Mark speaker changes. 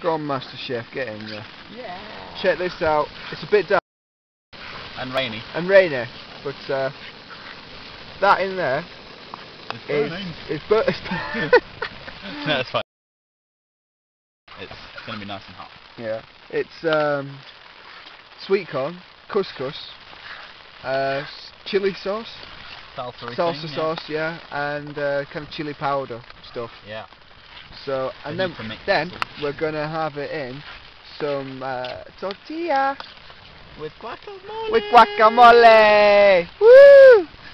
Speaker 1: Go on, Master Chef, get in there.
Speaker 2: Yeah.
Speaker 1: Check this out. It's a bit dark
Speaker 2: And rainy.
Speaker 1: and rainy, but that in there
Speaker 2: It's
Speaker 1: is
Speaker 2: burning. No, it's fine. It's going to be nice and hot.
Speaker 1: yeah. It's sweet corn, couscous, chili sauce, salsa
Speaker 2: thing,
Speaker 1: sauce, yeah, and kind of chili powder stuff.
Speaker 2: Yeah.
Speaker 1: So, and then we're gonna have it in some tortilla
Speaker 2: with guacamole.
Speaker 1: with guacamole. Woo!